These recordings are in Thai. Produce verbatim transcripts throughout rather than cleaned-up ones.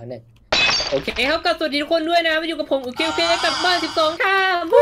หนึ่งโอเคครับก็สวัสดีทุกคนด้วยนะมาอยู่กับผมโอเคโอเคกลับบ้านสิบสองค่ะ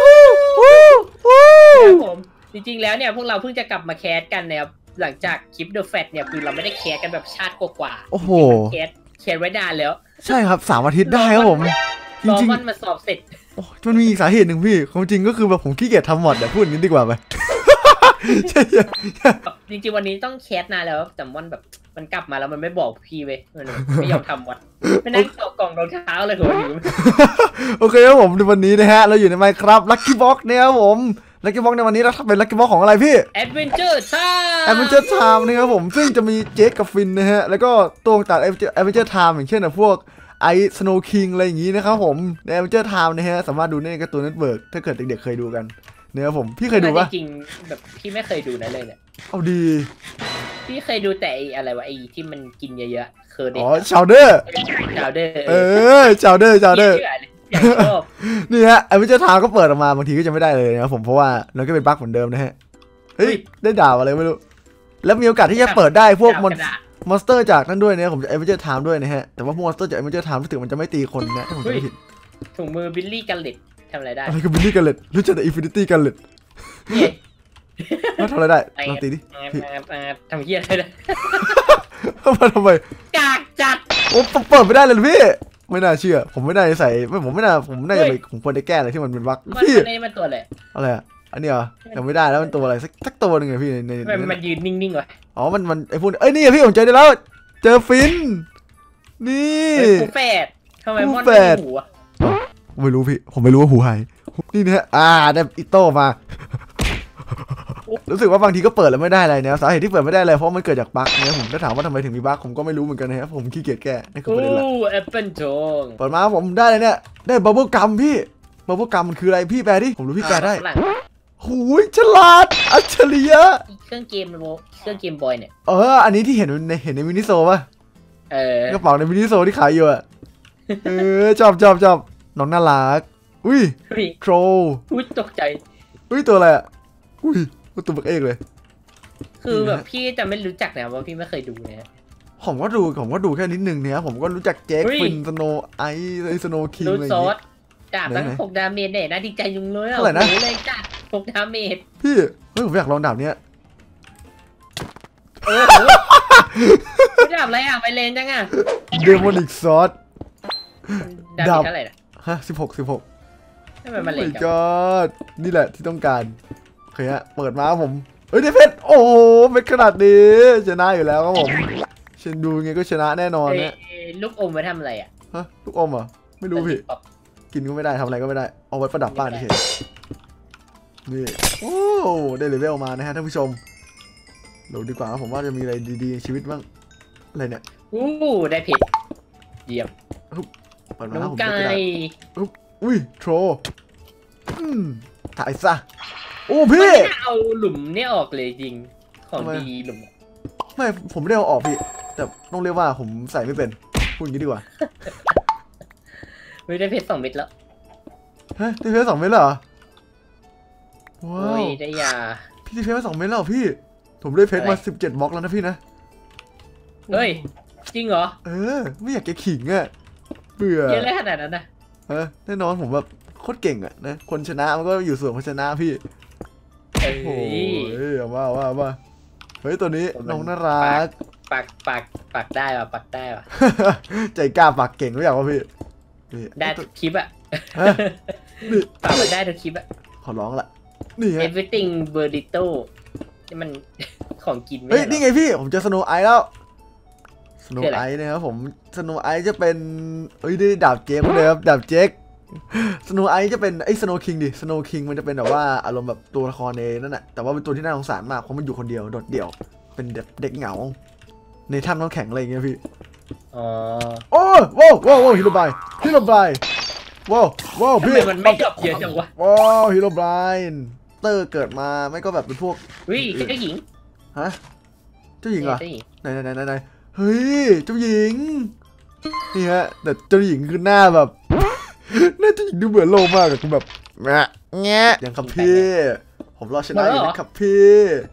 ครับผมจริงๆแล้วเนี่ยพวกเราเพิ่งจะกลับมาแคสกันนะครับหลังจากคลิป The Fat เนี่ยคือเราไม่ได้แคสกันแบบชาติกว่าๆโอ้โหแคสแคสไว้นานแล้วใช่ครับสามอาทิตย์ได้ครับผมรอมันมาสอบเสร็จมันมีสาเหตุหนึ่งพี่ความจริงก็คือแบบผมขี้เกียจทำหมดเดี๋ยวพูดอย่างนี้ดีกว่าไหมใช่จริงๆวันนี้ต้องแคสนานแล้วแต่มันแบบมันกลับมาแล้วมันไม่บอกพี่เว้ยมันไม่ยอมทำวัดไม่นั่งต่อกล่องรองเท้าเลยหัวหิวโอเคครับผมในวันนี้นะฮะเราอยู่ใน Minecraft Lucky Box เนี่ยครับผม Lucky Box ในวันนี้เราเป็น Lucky Box ของอะไรพี่ Adventure Time Adventure Time นะครับผมซึ่งจะมีเจคกับฟินนะฮะแล้วก็ตัวต่าง Adventure Time อย่างเช่นพวกไอสโนว์คิงอะไรอย่างงี้นะครับผมใน Adventure Time นะฮะสามารถดูในการ์ตูนเน็ตเวิร์กถ้าเกิดเด็กๆเคยดูกันเนี่ยผมพี่เคยดูปะจริงๆแบบพี่ไม่เคยดูนะเลยเนี่ยเอาดีพี่เคยดูแต่อะไรวะไอที่มันกินเยอะๆคือเด็กอ๋อชาวเดอร์ชาวเดอร์เออชาวเดอร์ชาวเดอร์นี่ฮะไอวิจารณ์ก็เปิดออกมาบางทีก็จะไม่ได้เลยนะครับผมเพราะว่าเราก็เป็นบั๊กเหมือนเดิมนะฮะเฮ้ยได้ด่าอะไรไม่รู้แล้วมีโอกาสที่จะเปิดได้พวกมอนมอนสเตอร์จากนั่นด้วยนะผมจะไอวิจารณ์ด้วยนะฮะแต่ว่าพวกมอนสเตอร์จากไอวิจารณ์รู้สึกมันจะไม่ตีคนนะผมจะไม่ผิดถุงมือบิลลี่กันเล็ดทำอะไรได้อะไรก็บิลลี่กันเล็ดรู้จักแต่อินฟินิตี้กันเล็ดทำอะไรได้ลองตีดิทำเหี้ยอะไรได้มาทำไมกากจัดโอ้เปิดไม่ได้เลยพี่ไม่น่าเชื่อผมไม่น่าใส่ไม่ผมไม่น่าผมน่าจะไปผมควรจะแก้อะไรที่มันเป็นบั๊กพี่มันนี่มันตัวอะไรอะไรอ่ะอันนี้เหรอยังไม่ได้แล้วมันตัวอะไรสักสักตัวหนึ่งไงพี่ในในมันยืนนิ่งๆวะอ๋อมันมันไอ้พวกเอ้ยนี่พี่ผมเจอได้แล้วเจอฟินนี่หูแฝดทำไมมอนไม่มีหูอ่ะไม่รู้พี่ผมไม่รู้ว่าหูหายนี่นะอ่าได้อิโต้มารู้สึกว่าบางทีก็เปิดแล้วไม่ได้อะไรนะสาเหตุที่เปิดไม่ได้เลยเพราะมันเกิดจากบั๊กเนี่ยผมถ้าถามว่าทำไมถึงมีบั๊กผมก็ไม่รู้เหมือนกันนะครับผมขี้เกียจแก้นี่คือประเด็นหลักแอปเปิลทองเปิดมาผมได้เลยเนี่ยได้บับเบิ้ลกัมพี่บับเบิ้ลกัมมันคืออะไรพี่แปลดิผมรู้พี่แปลได้หูยฉลาดอัจฉริยะเครื่องเกมเครื่องเกมบอยเนี่ยเอออันนี้ที่เห็นในเห็นในมินิโซป่ะเออกระเป๋าในมินิโซที่ขายอยู่อะเออชอบชอบชอบน้องน่ารักอุ้ยโครอุ้ยตกใจอุ้ยตัวอะไรอะอุ้ยตัวบักเอกเลยคือแบบพี่จะไม่รู้จักนะว่าพี่ไม่เคยดูเนี่ยผมก็ดูผมก็ดูแค่นิดนึงเนี่ยผมก็รู้จักแจ็คฟินสโนไอสโนคิงอะไรอย่างเงี้ยดาบตั้งหกดาเมจเนี่ยนะดีใจยุงเลยอะไรนะเลยจัดหกดาเมจพี่เฮ้ยผมอยากลองดาบเนี้ยเออดาบอะไรอ่ะไปเลนจังอ่ะเดมอนิกซอสดาบเท่าไหร่ฮะสิบหกสิบหกทำไมมันเลนจังนี่แหละที่ต้องการโอเคฮะเปิดมาผมเฮ้ยได้เพชรโอ้โหเพชรขนาดนี้ชนะอยู่แล้วครับผมฉันดูไงก็ชนะแน่นอนเนี่ยลูกอมไว้ทำอะไรอ่ะฮะลูกอมอ่ะไม่รู้พี่กินก็ไม่ได้ทำอะไรก็ไม่ได้เอาไว้ประดับบ้านเฉยนี่โอ้ได้เลเวลมานะฮะท่านผู้ชมดูดีกว่าผมว่าจะมีอะไรดีๆในชีวิตบ้างอะไรเนี่ยอู้ได้เพชรเยี่ยมเปิดมาผมจะได้อุ้ยโทรถ่ายซะโอ้พี่เอาหลุมนี่ออกเลยจริงของดีหลุมไม่ผมไม่ได้เอาออกพี่แต่ต้องเรียกว่าผมใส่ไม่เป็นพูดอย่างนี้ดีกว่าไม่ได้เพชรสองเม็ดแล้วฮะได้เพชรสองเม็ดเหรอว้าวได้ยาพี่ได้เพชรมาสองเม็ดแล้วพี่ผมได้เพชรมาสิบเจ็ดบล็อกแล้วนะพี่นะเฮ้ยจริงเหรอเออไม่อยากจะขิงอ่ะเบื่อเยอะเลยขนาดนั้นนะเออแน่นอนผมแบบโคตรเก่งอ่ะนะคนชนะมันก็อยู่ส่วนคนชนะพี่โอ้โหว่าว่าว่าเฮ้ยตัวนี้น้องน่ารักปักปักปักได้ป่ะปักได้ป่ะใจกล้าปักเก่งหรือยังวะพี่ได้ทุกคลิปอะปักไปได้ทุกคลิปอะขอร้องละนี่ everything burrito นี่มันของกินเฮ้ยนี่ไงพี่ผมเจอสโนว์ไอซ์แล้วสโนว์ไอซ์นะครับผมสโนว์ไอซ์จะเป็นเฮ้ยได้ดาบเจ๊กเลยครับดาบเจ๊กสโนว์ไอซ์จะเป็นไอ้สโนว์คิงดิสโนว์คิงมันจะเป็นแบบว่าอารมณ์แบบตัวละครในนั่นแหละแต่ว่าเป็นตัวที่น่าสงสารมากเพราะมันอยู่คนเดียวโดดเดี่ยวเป็นเด็กเด็กเหงาในถ้ำน้ำแข็งอะไรอย่างเงี้ยพี่อ๋อโอ้ว้าวว้าวฮีโร่บายฮีโร่บายว้าวว้าวพี่มันไม่จบเยอะจังวะว้าวฮีโร่บายเตอร์เกิดมาไม่ก็แบบเป็นพวกวิเจ้าหญิงฮะเจ้าหญิงเหรอไหนไหนไหนไหนเฮ้ยเจ้าหญิงนี่ฮะแต่เจ้าหญิงคือหน้าแบบน่าจะยิงดูเหมือนโลมากอะคือแบบแงะแงะอย่างครับพี่ผมรอชนะอยู่นะครับพี่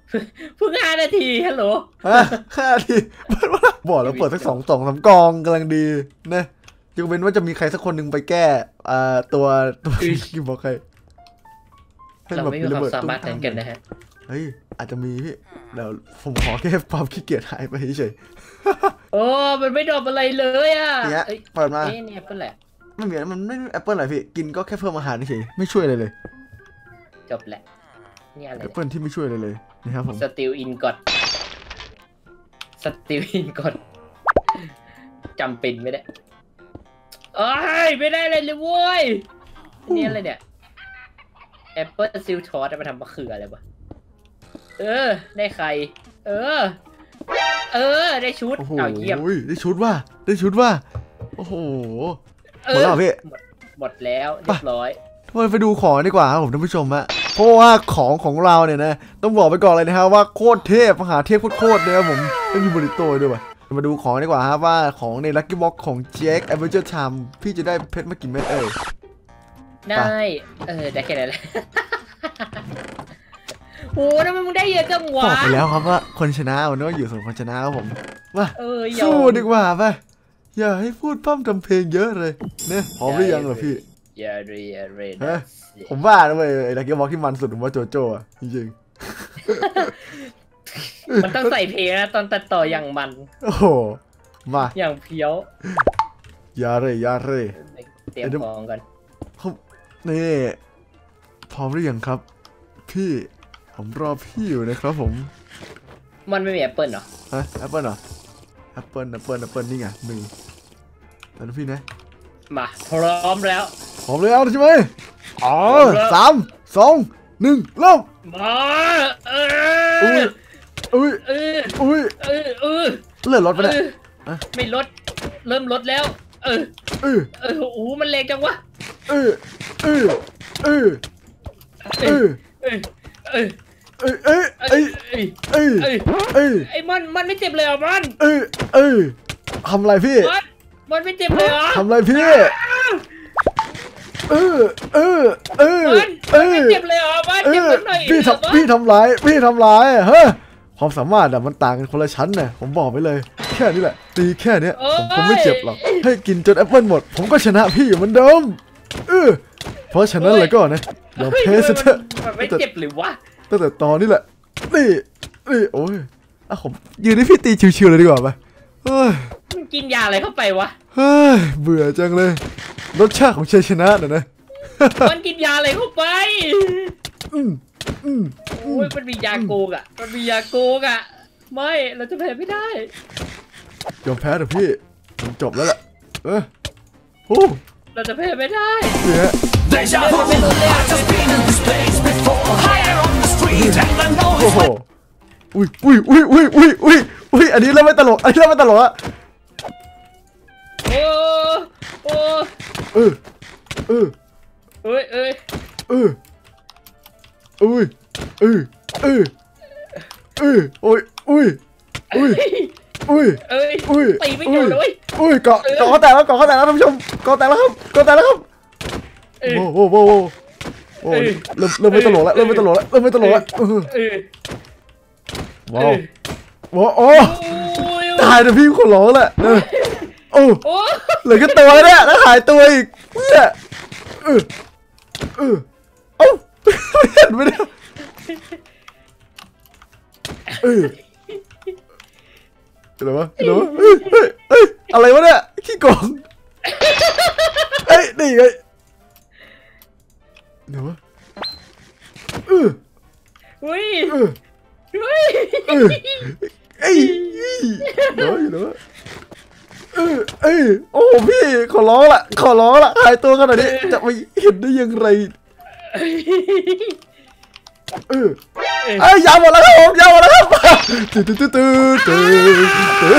เพิ่งห้านาทีฮัลโหลห้านาทีบอกแล้วเปิดสักสองสองสามกองกำลังดีนะยกเว้นว่าจะมีใครสักคนหนึ่งไปแก้อ่าตัวตัวกิมบอกใครเราไม่มีความสามารถนั้นกันนะฮะเฮ้ยอาจจะมีพี่เดี๋ยวผมขอแค่ความขี้เกียจหายไปเฉยโอ้มันไม่ดรอปอะไรเลยอ่ะเนี่ยเปิดมาเนี่ยเป็นแหละไม่มีมันไม่แอปเปิลอะไรพี่กินก็แค่เพิ่มอาหารเฉยไม่ช่วยอะไรเลยจบแหละนี่อะไรแอปเปิลที่ไม่ช่วยเลยเลยนะครับผมสติลอินกดสติลอินกดจำเป็นไม่ได้เอ้ยไม่ได้เลยเลยเว้ยนี่อะไรเนี่ยแอปเปิลซิลชอร์ตจะมาทำมะเขืออะไรวะเออได้ใครเออเออได้ชุดเอาเยี่ยมได้ชุดว่าได้ชุดว่าโอ้โหหมดแล้วพี่หมดแล้วเรียบร้อยมาไปดูของดีกว่าครับผมท่านผู้ชมฮะเพราะว่าของของเราเนี่ยนะต้องบอกไปก่อนเลยนะครับว่าโคตรเทพมหาเทพโคตรเลยครับผมไม่มีบริโตด้วยว่ะมาดูของดีกว่าครับว่าของในลัคกี้บ็อกของเจ๊กแอดเวนเจอร์ไทม์พี่จะได้เพชรมากี่เม็ดเอ่ยได้เออได้แค่นั้นแหละโอ้ทำไมมึงได้เยอะจังวะบอกไปแล้วครับว่าคนชนะวันนี้อยู่ส่วนคนชนะครับผมมาสู้ดีกว่าไปอย่าให้พูดพร่ำทำเพลงเยอะเลยเนี่ยพร้อมหรือยังเหรอพี่อย่าเรียเรนผมว่านะเว้ยไอ้ลัคกี้บ็อกที่มันสุดผมว่าโจโจ้จริงๆมันต้องใส่เพลงนะตอนตัดต่ออย่างมันโอ้โหมาอย่างเพี้ยวอย่าเลยอย่าเลยเตรียมของกันนี่พร้อมหรือยังครับพี่ผมรอพี่อยู่นะครับผมมันไม่มีแอปเปิลเหรอฮะแอปเปิลเหรอแอปเปิลแอปเปิลแอปเปิลนี่ไงมีแล้วพี่นะมาพร้อมแล้วพร้อมแล้วใช่ไหมอ๋อสามสองหนึ่งเริ่มมาเอออุ้ยอุ้ยอุ้ยเลื่อนรถไปเลยไม่ลดเริ่มลดแล้วเออเออเออโอ้มันแรงจังวะเออเออเออเออเออเออเออเออเออเออเออไอ้มันมันไม่เจ็บเลยอ่ะมันเออเออทำอะไรพี่มันไม่เจ็บเลยอ่ะทำอะไรพี่เออเออเออเออไม่เจ็บเลยอ่ะมันเจ็บหน่อยพี่ทำพี่ทำร้ายพี่ทำร้ายเฮ้ยความสามารถอะมันต่างกันคนละชั้นนะผมบอกไปเลยแค่นี้แหละตีแค่นี้ผมผมไม่เจ็บหรอกให้กินจนแอปเปิลหมดผมก็ชนะพี่เหมือนเดิมเออเพราะฉะนั้นเลยก็นะยอมแพ้ซะเถอะไม่เจ็บหรือวะตั้งแต่ตอนนี้แหละนี่นี่โอ้ยอ่ะผมยืนให้พี่ตีชิวๆเลยดีกว่าไปเฮ้ยมันกินยาอะไรเข้าไปวะเฮ้ยเบื่อจังเลยรสชาติของชัยชนะน่ะนะมันกินยาอะไรเข้าไปอืมอืมโอ้ยมันมียาโกงอ่ะมันมียาโกงอ่ะไม่เราจะแพ้ไม่ได้ยอมแพ้เถอะพี่ผมจบแล้วแหละเออโอ้เราจะแพ้ไม่ได้เนี่ยโอ้โหอุ้ยอุ้ยอุ้ยอุ้ยอุ้ยอุ้ยอุ้ยอันนี้เริ่มไม่ตลกอันนี้เริ่มไม่ตลกอะโอ้โอ้เออเออเอ้ยเอ้ยเอออุ้ยเออเออเออโอ้ยอุ้ยอุ้ยอุ้ยเอ้ยอุ้ยตีไม่โดนเลยอุ้ยเกาะเกาะเขาแตกแล้วเกาะเขาแตกแล้วท่านผู้ชมเกาะแตกแล้วครับเกาะแตกแล้วครับโอ้โหโอ้โหโอ้เริ่มเริ่มไม่ตลกแล้วเริ่มไม่ตลกแล้วเริ่มไม่ตลกแล้วว้าวว้าวโอ้ตายเดี๋ยวพี่คนร้องแหละโอ้เหลือแค่ตัวเนี่ยแล้วหายตัวอีกเนี่ยเออเออเอ้าเห็นไหมเนี่ยเอออะไรวะอะไรวะเฮ้ยเฮ้ยเฮ้ยอะไรวะเนี่ยขี้โกงเอ้ยนี่ไงเดี๋ยววะเออเฮ้ยเออเฮ้ยเออเอ้ยเดี๋ยวเดี๋ยวเออเอ้ยโอ้พี่ขอร้องละขอร้องละหายตัวขนาดนี้จะไปเห็นได้ยังไงเออไอ้ยาหมดแล้วครับผมยาหมดแล้วครับตื้อตื้อตื้อตื้อ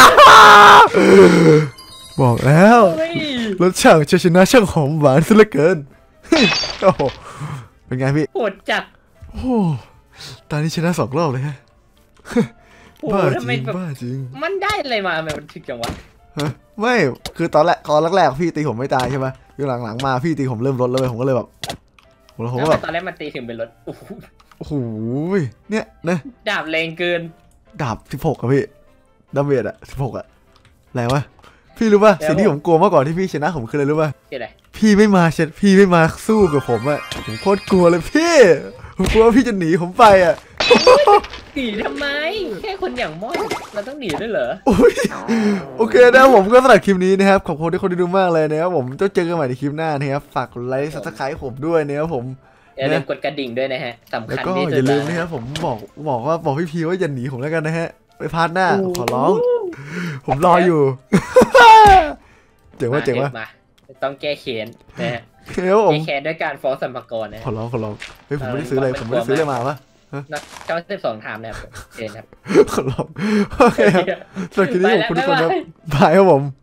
บอกแล้วรสชาติชัยชนะช่างหอมหวานซะเหลือเกินโอ้โหเป็นไงพี่โหดจัดโอ้ตอนนี้ชนะสองรอบเลยฮะบ้าจริงบ้าจริงมันได้อะไรมาทำไมมันถึกจังวะไม่คือตอนแรกตอนแรกๆพี่ตีผมไม่ตายใช่ไหมอยู่หลังๆมาพี่ตีผมเริ่มลดเลยผมก็เลยแบบผมแบบตอนแรกมันตีถึงเป็นรถโโอ้โหเนี่ยนะดาบแรงเกินดาบสิบหกอะพี่ดาเมจอะสิบหกอะอะไรวะพี่รู้ป่ะสิ่งที่ผมกลัวมากกว่าที่พี่ชนะผมคืออะไรรู้ป่ะพี่ไม่มาเช็ดพี่ไม่มาสู้กับผมอะผมโคตรกลัวเลยพี่ผมกลัวว่าพี่จะหนีผมไปอะหนีทำไมแค่คนอย่างม่อนเราต้องหนีด้วยเหรอโอเคนะผมก็สำหรับคลิปนี้นะครับขอบคุณที่คนที่ดูมากเลยนะครับผมจะเจอกันใหม่ในคลิปหน้านะครับฝากกดไลค์ซับสไครต์ผมด้วยนะครับผมอย่าลืมกดกระดิ่งด้วยนะฮะสำคัญที่สุดแล้วก็อย่าลืมนะครับผมบอกบอกว่าบอกพี่พีว่าอย่าหนีผมแล้วกันนะฮะไปพาร์ทหน้าขอร้องผมรออยู่เจ๋งว่าเจ๋งว่าต้องแก้แค้นนะฮะแก้แค้นด้วยการฟ้องสรรพากรนะขอร้องขอร้องเฮ้ยผมไม่ได้ซื้ออะไรผมไม่ได้ซื้ออะไรมาปะนักเก้าสิบสองถามนะครับเชิญครับขอร้องโอเคครับสวัสดีครับขอบคุณทุกคนครับบายครับผม